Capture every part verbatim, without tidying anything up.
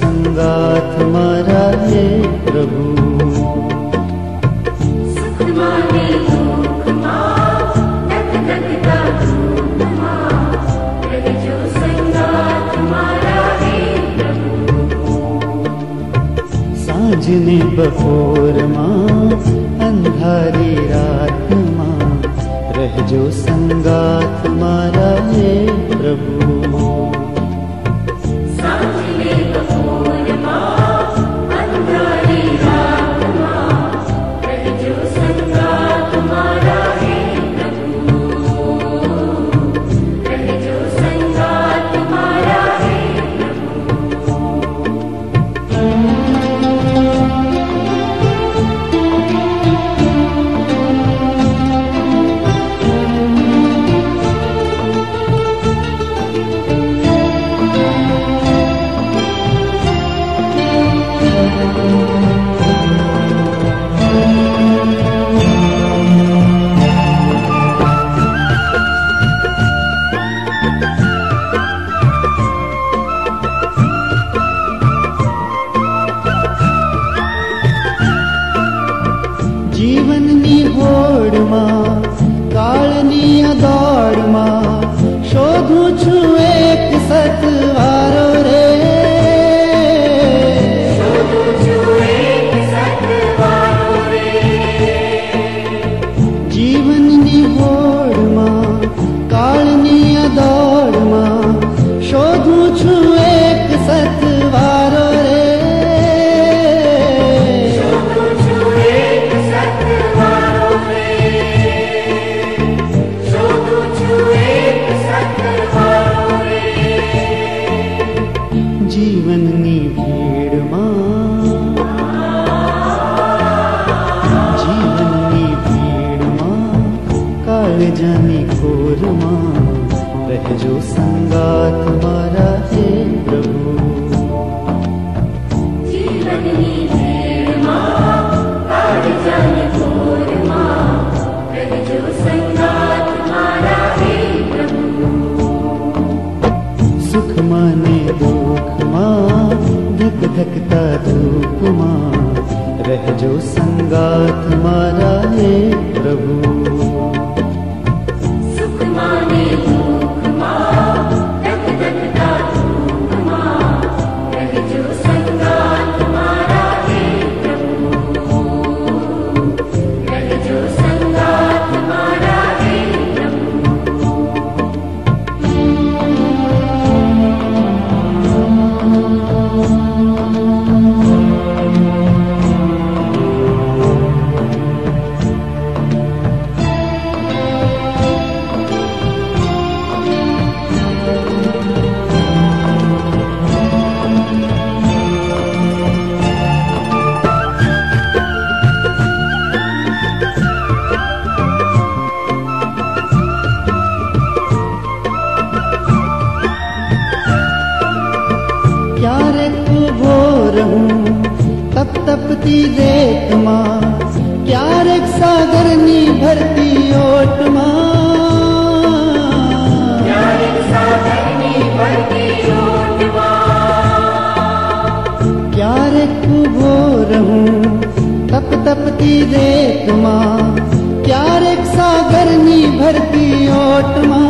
संगात तुम्हारा है प्रभु। सुख माने दुख मां, दत्त दत्ता दुख मां, रहे जो संगात तुम्हारा है प्रभु। सांझ ने बपोर मां, अंधारी रात मां, रह जो संगात तुम्हारा है प्रभु। जीवननी होड़ मां, काळनी दौड़ मां, शोधूं छु एक सतवारो रे। शोधूं छु एक सतवारो रे। जीवननी होड़ मां, काळनी दौड़ मां, शोधूं छु एक सतवारो रे। जीवननी भीड़ मां, जीवननी भीड़ मां, काळजानी खोर मां, रह जो संगात तुम्हारा है प्रभु। जीवननी भीड़ मां, काळजानी खोर मां, रह जो संगात तुम्हारा है प्रभु। सुख माने दुख मां, धक धकता धूप मां, रह जो संगात तुम्हारा है प्रभु। सुख माने दुख मां, धक धकता धूप मां, रह जो संगात तुम्हारा है प्रभु। रह जो संगात तुम्हारा है प्रभु। क्यारेक भोर हूँ तप तपती रेत मां, क्यारेक सागरनी भरती ओट मां, क्यारेक सागरनी भरती ओट मां। क्यारेक भोर हूँ तप तपती रेत मां, क्यारेक सागरनी भरती ओट मां।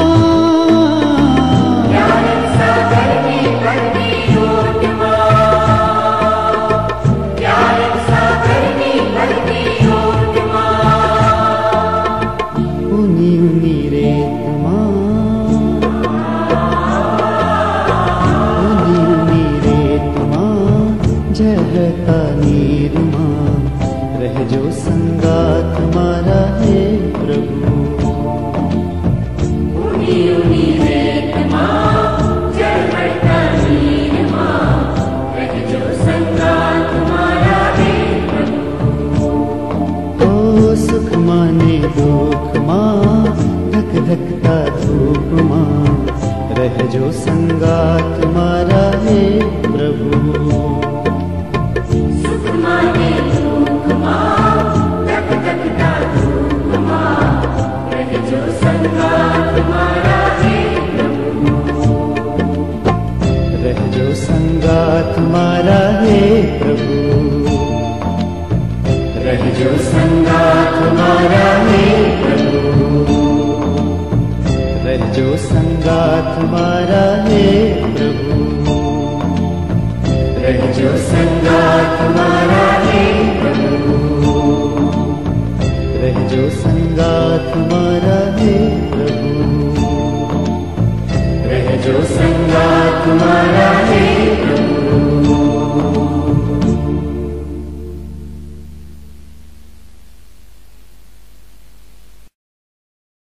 जहता नीर मां, रह जो संगात तुम्हारा है प्रभु। जो संगा तुम्हारा है प्रभु, रह जो संगा तुम्हारा है प्रभु, रह जो संगा तुम्हारा है